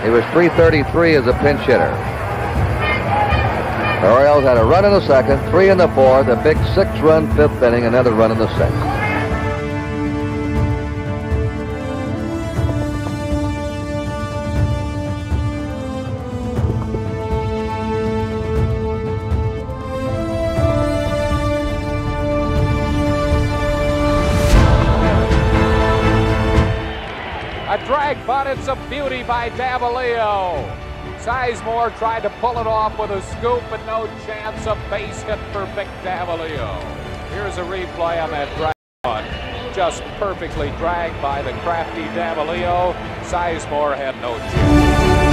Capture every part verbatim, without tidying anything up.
He was three thirty-three as a pinch hitter. The Orioles had a run in the second, three in the fourth, a big six-run fifth inning, another run in the sixth. A drag bunt, it's a beauty by Davalillo. Sizemore tried to pull it off with a scoop, but no chance. A base hit for Vic Davalillo. Here's a replay on that drag bunt. Just perfectly dragged by the crafty Davalillo. Sizemore had no chance.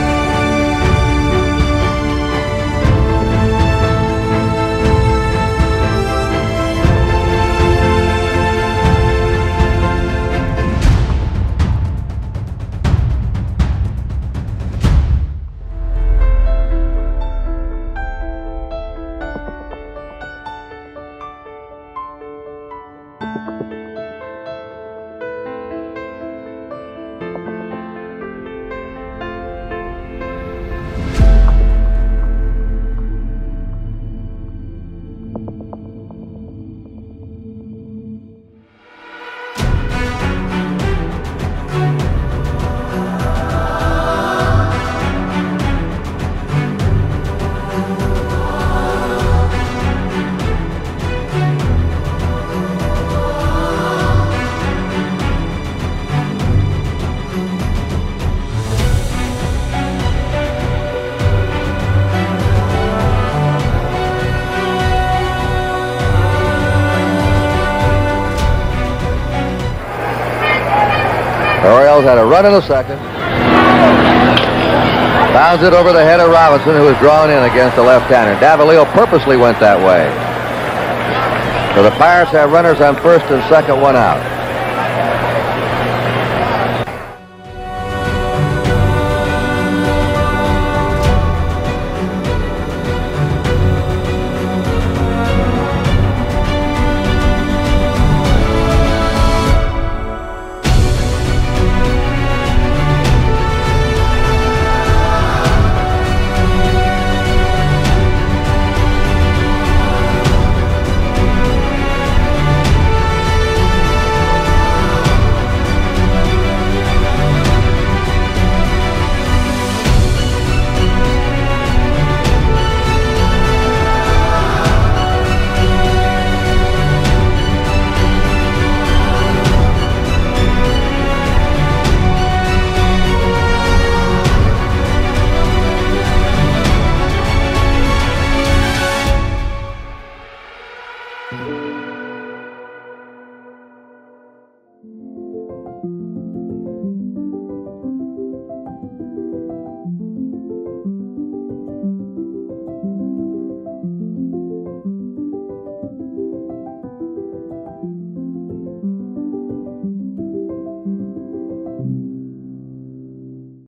The Orioles had a run in the second. Bounds it over the head of Robinson, who was drawn in against the left-hander. Davalillo purposely went that way. So the Pirates have runners on first and second, one out.